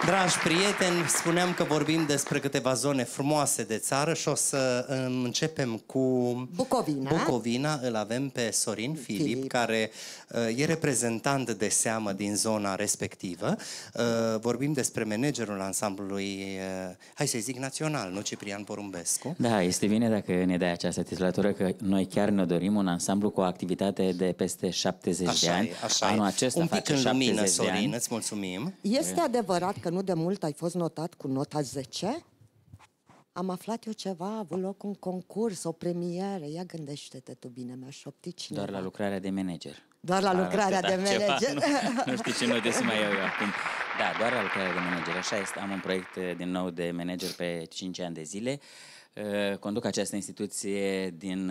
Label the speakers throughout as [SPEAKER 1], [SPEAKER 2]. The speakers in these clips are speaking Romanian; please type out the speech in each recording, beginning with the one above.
[SPEAKER 1] Dragi prieteni, spuneam că vorbim despre câteva zone frumoase de țară și o să începem cu Bucovina. Îl avem pe Sorin Filip, care e reprezentant de seamă din zona respectivă. Vorbim despre managerul ansamblului, hai să zic, național, nu Ciprian Porumbescu.
[SPEAKER 2] Da, este bine dacă ne dai această titulatură, că noi chiar ne dorim un ansamblu cu o activitate de peste 70 de ani.
[SPEAKER 1] Anul acesta un pic în lumină, Sorin, îți mulțumim.
[SPEAKER 3] Este adevărat că nu de mult ai fost notat cu nota 10? Am aflat eu ceva, a avut loc un concurs, o premieră. Ia gândește-te tu bine, mi-a șoptit cineva.
[SPEAKER 2] Doar la lucrarea de manager.
[SPEAKER 3] Doar la lucrarea de manager.
[SPEAKER 2] Ceva, nu știu ce note să mai iau eu acum. Da, doar la lucrarea de manager, așa este. Am un proiect din nou de manager pe 5 ani de zile. Conduc această instituție din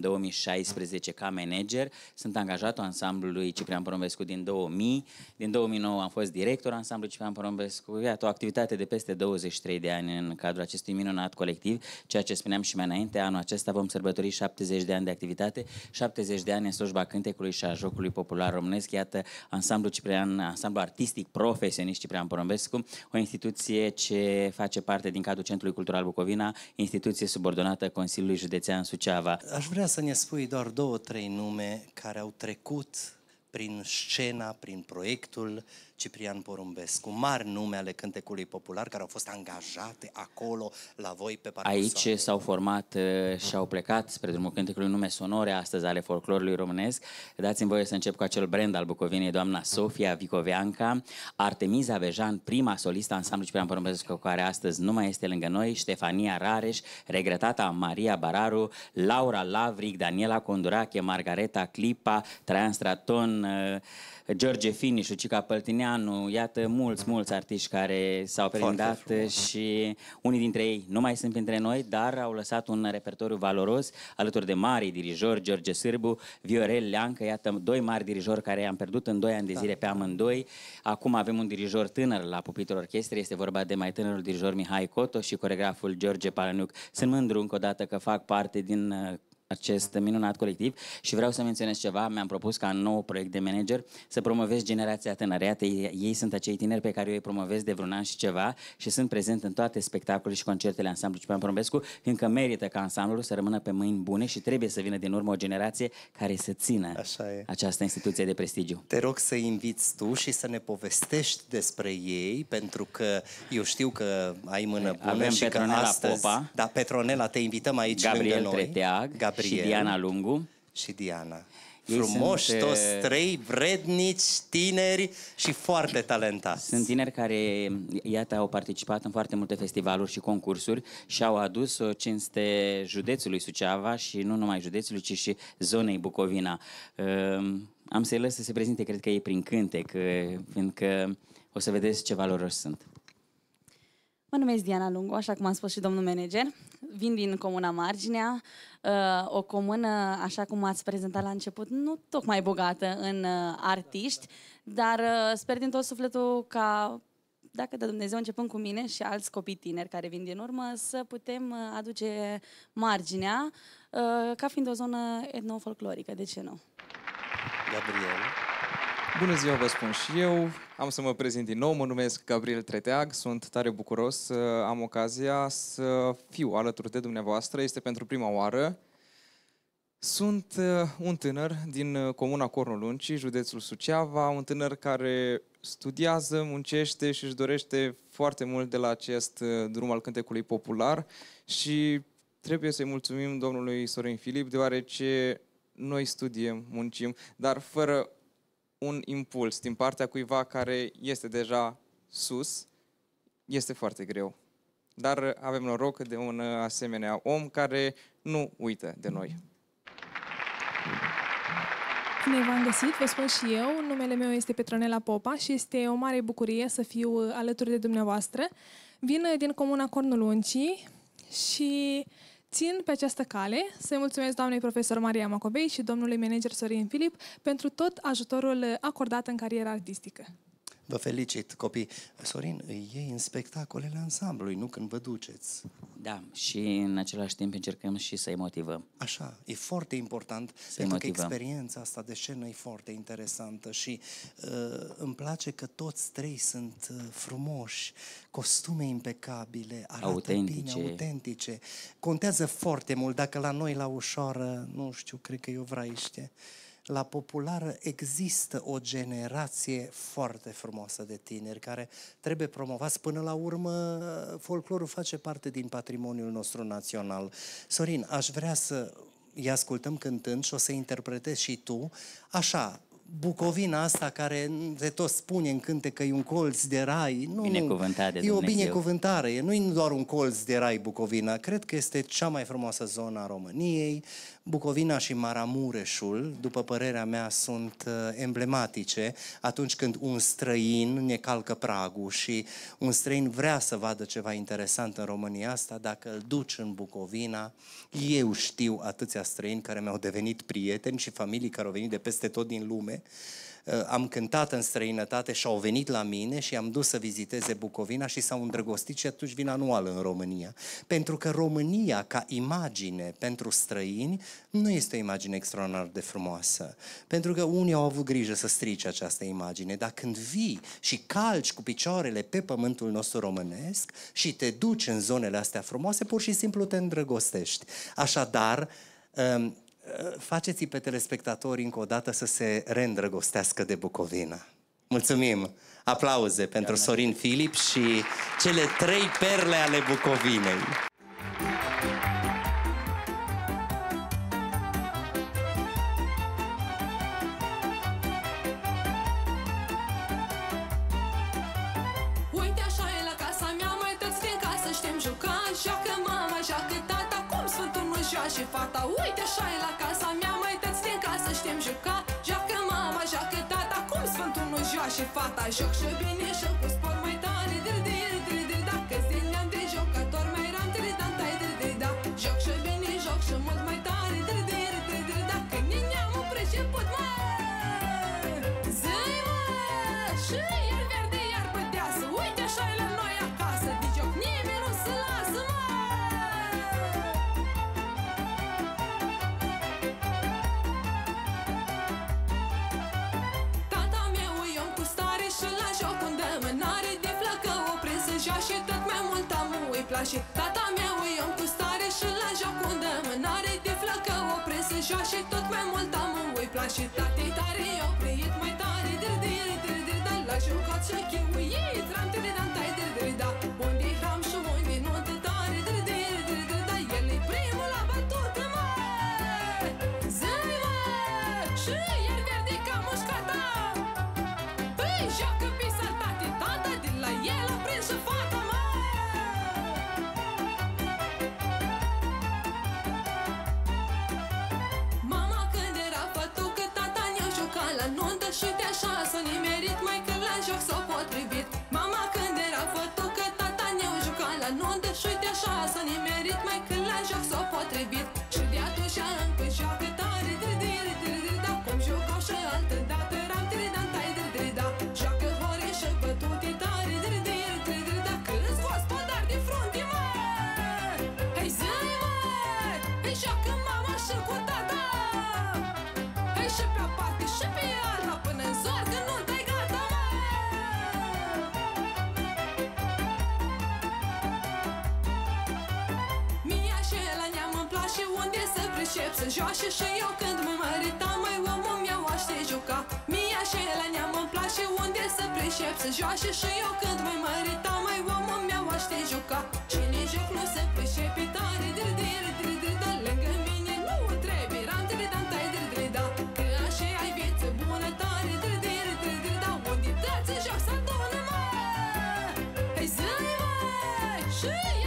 [SPEAKER 2] 2016 ca manager. Sunt angajatul ansamblului Ciprian Porumbescu din 2000. Din 2009 am fost director ansamblului Ciprian Porumbescu. Iată, o activitate de peste 23 de ani în cadrul acestui minunat colectiv. Ceea ce spuneam și mai înainte, anul acesta vom sărbători 70 de ani de activitate, 70 de ani în slujba cântecului și a jocului popular românesc. Iată, ansamblul Ciprian, ansamblu artistic profesionist Ciprian Porumbescu, o instituție ce face parte din cadrul Centrului Cultural Bucovina, instituție subordonată Consiliului Județean Suceava.
[SPEAKER 1] Aș vrea să ne spui doar 2-3 nume care au trecut prin scena, prin proiectul Ciprian Porumbescu, mari nume ale cântecului popular care au fost angajate acolo la voi pe parcursul.
[SPEAKER 2] Aici s-au format și au plecat spre drumul cântecului nume sonore astăzi ale folclorului românesc. Dați-mi voie să încep cu acel brand al Bucovinei, doamna Sofia Vicoveanca, Artemiza Vejan, prima solistă ansamblu Ciprian Porumbescu, care astăzi nu mai este lângă noi, Ștefania Rareș, regretata Maria Bararu, Laura Lavric, Daniela Condurache, Margareta Clipa, Traian Straton, George Fini, Ciucica Păltineanu, iată mulți artiști care s-au perindat și unii dintre ei nu mai sunt printre noi, dar au lăsat un repertoriu valoros alături de mari dirijori, George Sârbu, Viorel Leancă, iată doi mari dirijori care i-am pierdut în 2 ani de zile pe amândoi. Acum avem un dirijor tânăr la pupitrul orchestrei, este vorba de mai tânărul dirijor Mihai Coto și coregraful George Palăniuc. Sunt mândru încă o dată că fac parte din acest minunat colectiv și vreau să menționez ceva. Mi-am propus ca în nou proiect de manager să promovez generația tânără. Iată, ei sunt acei tineri pe care eu îi promovez de vreun an și ceva și sunt prezent în toate spectacolele și concertele ansamblului Ciprian Porumbescu, fiindcă merită ca ansamblul să rămână pe mâini bune și trebuie să vină din urmă o generație care să țină această instituție de prestigiu.
[SPEAKER 1] Te rog să inviți tu și să ne povestești despre ei, pentru că eu știu că ai mână bună.
[SPEAKER 2] Avem
[SPEAKER 1] și
[SPEAKER 2] Petronela
[SPEAKER 1] că astăzi,
[SPEAKER 2] Popa,
[SPEAKER 1] da, Petronela, te invităm aici lângă noi.
[SPEAKER 2] Treteag, și Diana Lungu.
[SPEAKER 1] Și Diana. Frumoși toți trei, vrednici, tineri și foarte talentați.
[SPEAKER 2] Sunt tineri care, iată, au participat în foarte multe festivaluri și concursuri și au adus o cinste județului Suceava și nu numai județului, ci și zonei Bucovina. Am să-i lăs să se prezinte, cred că ei prin cântec, fiindcă o să vedeți ce valoroși sunt.
[SPEAKER 4] Mă numesc Diana Lungu, așa cum a spus și domnul manager. Vin din comuna Marginea, o comună, așa cum ați prezentat la început, nu tocmai bogată în artiști, dar sper din tot sufletul ca, dacă de Dumnezeu începând cu mine și alți copii tineri care vin din urmă, să putem aduce Marginea ca fiind o zonă etnofolclorică, de ce nu?
[SPEAKER 1] Gabriel.
[SPEAKER 5] Bună ziua, vă spun și eu. Am să mă prezint din nou, mă numesc Gabriel Treteag, sunt tare bucuros să am ocazia să fiu alături de dumneavoastră, este pentru prima oară. Sunt un tânăr din comuna Cornul Luncii, județul Suceava, un tânăr care studiază, muncește și își dorește foarte mult de la acest drum al cântecului popular și trebuie să-i mulțumim domnului Sorin Filip, deoarece noi studiem, muncim, dar fără un impuls din partea cuiva care este deja sus, este foarte greu. Dar avem noroc de un asemenea om care nu uită de noi.
[SPEAKER 6] Bine v-am găsit, vă spun și eu. Numele meu este Petronela Popa și este o mare bucurie să fiu alături de dumneavoastră. Vin din comuna Cornul Luncii și țin pe această cale să-i mulțumesc doamnei profesor Maria Macovei și domnului manager Sorin Filip pentru tot ajutorul acordat în cariera artistică.
[SPEAKER 1] Vă felicit, copii. Sorin, îi iei în spectacolele ansamblului, nu când vă duceți.
[SPEAKER 2] Da, și în același timp încercăm și să-i motivăm.
[SPEAKER 1] Așa, e foarte important, pentru că experiența asta de scenă e foarte interesantă și îmi place că toți trei sunt frumoși, costume impecabile, arată bine, autentice. Contează foarte mult, dacă la noi la ușoară, nu știu, cred că e o vraiște, la populară există o generație foarte frumoasă de tineri care trebuie promovați. Până la urmă, folclorul face parte din patrimoniul nostru național. Sorin, aș vrea să îi ascultăm cântând și o să interpretezi și tu, așa, Bucovina asta care se tot spune în cântec că e un colț de rai.
[SPEAKER 2] Binecuvântat de Dumnezeu.
[SPEAKER 1] E o binecuvântare, nu e doar un colț de rai Bucovina. Cred că este cea mai frumoasă zonă a României. Bucovina și Maramureșul, după părerea mea, sunt emblematice atunci când un străin ne calcă pragul și un străin vrea să vadă ceva interesant în România asta, dacă îl duci în Bucovina. Eu știu atâția străini care mi-au devenit prieteni și familii care au venit de peste tot din lume. Am cântat în străinătate și au venit la mine și am dus să viziteze Bucovina și s-au îndrăgostit și atunci vin anual în România. Pentru că România, ca imagine pentru străini, nu este o imagine extraordinar de frumoasă. Pentru că unii au avut grijă să strice această imagine, dar când vii și calci cu picioarele pe pământul nostru românesc și te duci în zonele astea frumoase, pur și simplu te îndrăgostești. Așadar, faceți-i pe telespectatori încă o dată să se reîndrăgostească de Bucovina. Mulțumim! Aplauze pentru Sorin Filip și cele 3 perle ale Bucovinei.
[SPEAKER 7] Uite așa e la casa mea, mai toți din casă știm juca. Joacă mama, joacă tata, cum Sfântul nu joace fata. Uite așa e la casa mea, mai toți din casă știm juca. Joacă mama, joacă tata, cum Sfântul nu joace fata. Joc și bine, joc cu spor mai tare, dir, dacă zilea de jucător mai ram, tai, da. Joc și bine, joc și mult mai tare, dir, dacă ne-am priceput, mă. Zi, mă, și iar verde, iar bădeasă. Uite așa e la noi acasă, de joc nimeni nu se lasă, mă. Tata meu e om cu stare și la joc îndemânare, de flăcă o prins în joa și tot mai mult amu îi place. Tata meu e om cu stare și la joc îndemânare, de flăcă o prins în joa și tot mai mult amu îi place. Tati tare i-o preit mai tare, dir, dar la jucat și chiuit, ram, tai, da. Unde-i hram și unde nu te tare, dir, da. El e primul la bătută, mă. Zi, mă, și iar verde ca mușcata. Păi, joacă pisa tati, tata, de la el a prins și fata, mă. Mama când era fătucă, tata ne-o juca la nuntă și de așa s-a nimerit mai că la joc s-a potrivit. Mama când era fătucă, tata ne-o juca la nuntă și de așa s-a nimerit mai că la joc s-a potrivit. Și de atunci încă joacă tare, dir, da, cum jucau și altă dată, ram, tai, da. Joacă hore și bătute tare, dir, da, câți gospodari de frunte, mă. Hai zi, mă, hai joacă mama și cu tata. Hai și pe-a parte și pe alta, până în zor că nu dai gata, mă. Mie și la neam îmi place unde să pricep să joace și eu când mă măritam, mai omul meu aș te juca. Mie și la neam îmi place unde să pricep să joace și eu când mă măritam, mai omul meu aș te juca. Cine joc nu se pricepe tare, dir, dar lângă mine nu trebuie, ram, tai, da. Că așa ai viață bună tare, dir, da. Unde dați joc să adună, mă. Hai zi, mă, și